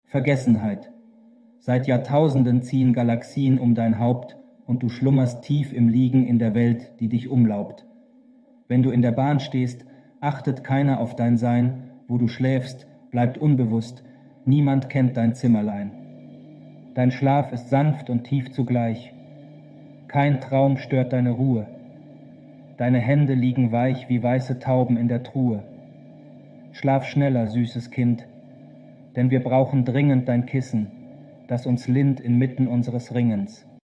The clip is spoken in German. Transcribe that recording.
Vergessenheit. Seit Jahrtausenden ziehen Galaxien um dein Haupt und du schlummerst tief im Liegen in der Welt, die dich umlaubt. Wenn du in der Bahn stehst, achtet keiner auf dein Sein, wo du schläfst, bleibt unbewusst, niemand kennt dein Zimmerlein. Dein Schlaf ist sanft und tief zugleich, kein Traum stört deine Ruhe. Deine Hände liegen weich wie weiße Tauben in der Truhe. Schlaf schneller, süßes Kind, denn wir brauchen dringend dein Kissen, das uns lindt inmitten unseres Ringens.